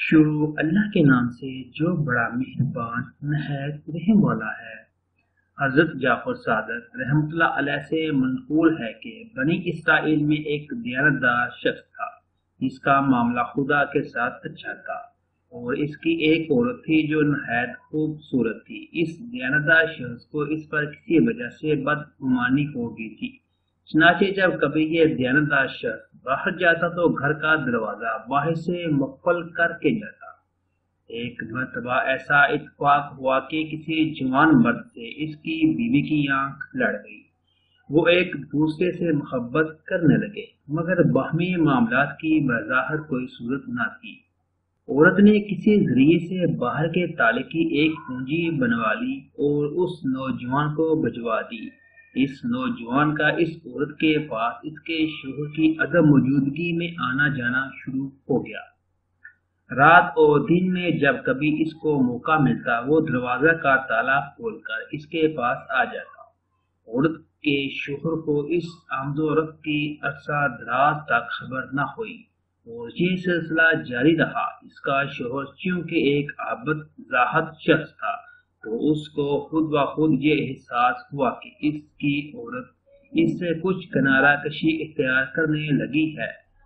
शुरू अल्लाह के नाम से जो बड़ा मेहरबान नहायत रहम वाला है। हजरत जाफर सादक रहमतुल्लाह अलैह से मनकूल है कि बनी इसराइल में एक दियानतदार शख्स था जिसका मामला खुदा के साथ अच्छा था और इसकी एक औरत थी जो नहायत खूबसूरत थी। इस दियानतदार शख्स को इस पर किसी वजह से बदगुमानी हो गई थी। चनाचे जब कभी ये दियानतदार शख्स बाहर जाता तो घर का दरवाजा बाहर से मुक़फ़ल करके जाता। एक मर्तबा ऐसा इत्तेफाक हुआ कि किसी जवान मर्द से इसकी बीवी की आंख लड़ गई। वो एक दूसरे से मोहब्बत करने लगे, मगर बाहमी मामलात की बज़ाहिर कोई सूरत न थी। औरत ने किसी जरिए से बाहर के ताले की एक कुंजी बनवा ली और उस नौजवान को भिजवा दी। इस नौजवान का इस औरत के पास इसके शोहर की अदम मौजूदगी में आना जाना शुरू हो गया। रात और दिन में जब कभी इसको मौका मिलता वो दरवाजा का ताला खोलकर इसके पास आ जाता। औरत के शोहर को इस आमदोरफ्त की अरसा दराज तक खबर न हुई और ये सिलसिला जारी रहा। इसका शोहर चूंकि एक आबद ज़ाहद शख्स था तो उसको खुद ब खुद ये एहसास हुआ कि इसकी औरत इससे कुछ किनारा कशी इख्तियार करने लगी है।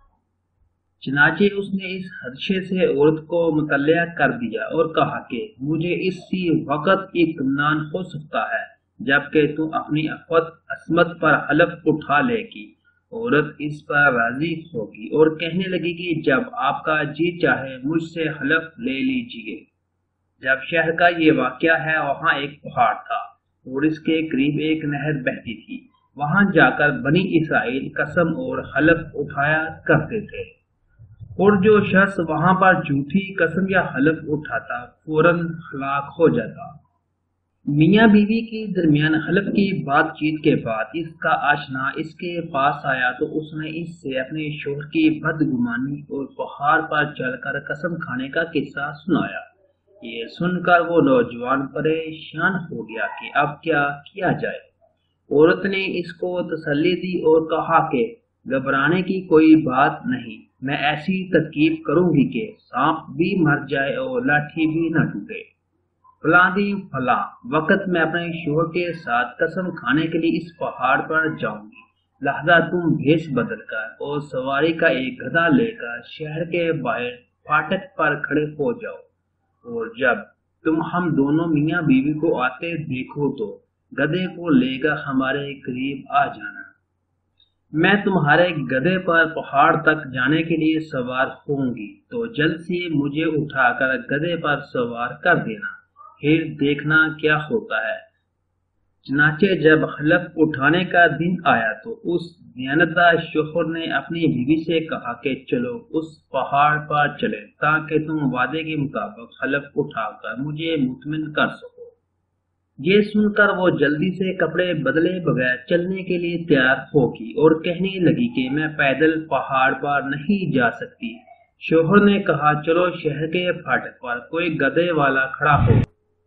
चनाचे उसने इस हदशे से औरत को मुतल्ला कर दिया और कहा कि मुझे इसी वक्त इत्मीनान हो सकता है जबकि तू अपनी असमत पर हलफ उठा लेगी। औरत इस पर राजी होगी और कहने लगी कि जब आपका जी चाहे मुझसे हलफ ले लीजिए। जब शहर का ये वाकया है, वहाँ एक पहाड़ था और इसके करीब एक नहर बहती थी। वहाँ जाकर बनी इसराइल कसम और हलफ उठाया करते थे और जो शख्स वहाँ पर झूठी कसम या हलफ उठाता फौरन हलाक हो जाता। मियाँ बीवी के दरमियान हलफ की बातचीत के बाद इसका आशना इसके पास आया तो उसने इससे अपने शोहर की बदगुमानी और पहाड़ पर चढ़कर कसम खाने का किस्सा सुनाया। ये सुनकर वो नौजवान परेशान हो गया कि अब क्या किया जाए। औरत ने इसको तसल्ली दी और कहा कि घबराने की कोई बात नहीं, मैं ऐसी तरकीब करूंगी कि सांप भी मर जाए और लाठी भी न टूटे। फलां दिन फलां वक्त मैं अपने शोहर के साथ कसम खाने के लिए इस पहाड़ पर जाऊंगी, लिहाजा तुम भेष बदलकर और सवारी का एक गधा लेकर शहर के बाहर फाटक पर खड़े हो जाओ और जब तुम हम दोनों मियाँ बीवी को आते देखो तो गधे को लेकर हमारे करीब आ जाना। मैं तुम्हारे गधे पर पहाड़ तक जाने के लिए सवार होंगी तो जल्द से मुझे उठाकर गधे पर सवार कर देना, फिर देखना क्या होता है। चनाचे जब हलफ उठाने का दिन आया तो उस दियानतदार शोहर ने अपनी बीवी से कहा कि चलो उस पहाड़ पर चले ताकि तुम वादे के मुताबिक हलफ उठाकर मुझे मुतमिन कर सको। ये सुनकर वो जल्दी से कपड़े बदले बगैर चलने के लिए तैयार होगी और कहने लगी कि मैं पैदल पहाड़ पर नहीं जा सकती। शोहर ने कहा चलो शहर के फाटक पर कोई गधे वाला खड़ा हो,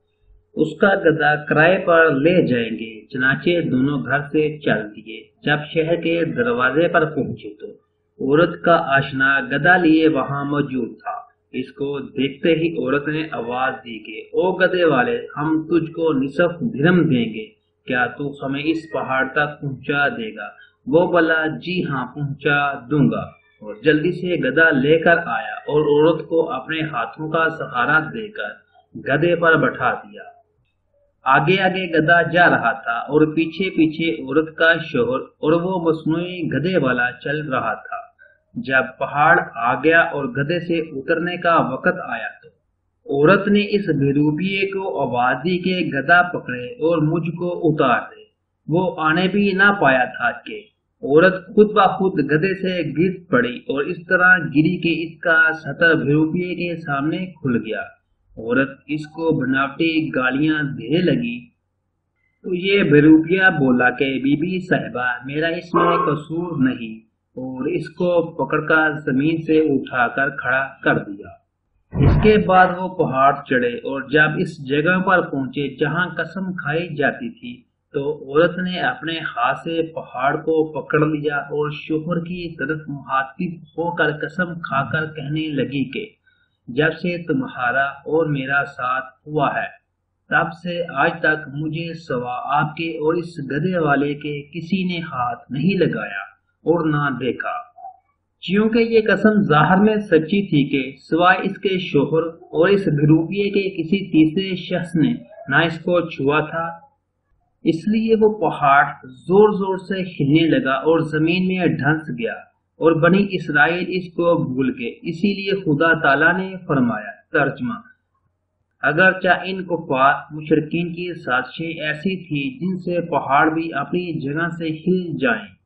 उसका गधा किराए पर ले जाएंगे। चनाचे दोनों घर से चल दिए। जब शहर के दरवाजे पर पहुंचे तो औरत का आशना गधा लिए वहां मौजूद था। इसको देखते ही औरत ने आवाज दी कि ओ गधे वाले, हम तुझको निसफ दिरहम देंगे, क्या तू हमें इस पहाड़ तक पहुंचा देगा? वो बोला जी हाँ पहुंचा दूंगा और जल्दी से गधा लेकर आया और औरत को अपने हाथों का सहारा देकर गधे पर बैठा दिया। आगे आगे गधा जा रहा था और पीछे पीछे औरत का शोहर और वो मसनूई गधे वाला चल रहा था। जब पहाड़ आ गया और गधे से उतरने का वक्त आया तो औरत ने इस बेरूपिये को आवाज दी कि गधा पकड़े और मुझको उतार दे। वो आने भी ना पाया था कि औरत खुद ब खुद गधे से गिर पड़ी और इस तरह गिरी कि इसका सतर बेरूपिये के सामने खुल गया। औरत इसको बनावटी गालियां देने लगी तो ये बेरूपिया बोला कि बीबी साहिबा मेरा इसमें कसूर नहीं और इसको पकड़कर जमीन से उठाकर खड़ा कर दिया। इसके बाद वो पहाड़ चढ़े और जब इस जगह पर पहुंचे जहां कसम खाई जाती थी तो औरत ने अपने हाथ से पहाड़ को पकड़ लिया और शोहर की तरफ मुखातिब होकर कसम खाकर कहने लगी कि جب سے تمہارا اور میرا ساتھ ہوا ہے، تب سے آج تک مجھے سوا آپ کے اور اس گدھے والے کے کسی نے ہاتھ نہیں لگایا اور نہ دیکھا۔ چونکہ یہ قسم ظاہر میں سچی تھی کہ سوائے اس کے شوہر اور اس گروپیے کے کسی تیسرے شخص نے نہ اس کو چھوا تھا، اس لیے وہ پہاڑ زور زور سے ہلنے لگا اور زمین میں دھنس گیا، اور بنی اسرائیل اس کو بھول گئے۔ اسی لیے خدا تعالیٰ نے فرمایا، ترجمہ: اگرچہ ان کفار مشرکین کی سازشیں ایسی تھیں جن سے پہاڑ بھی اپنی جگہ سے ہل جائیں،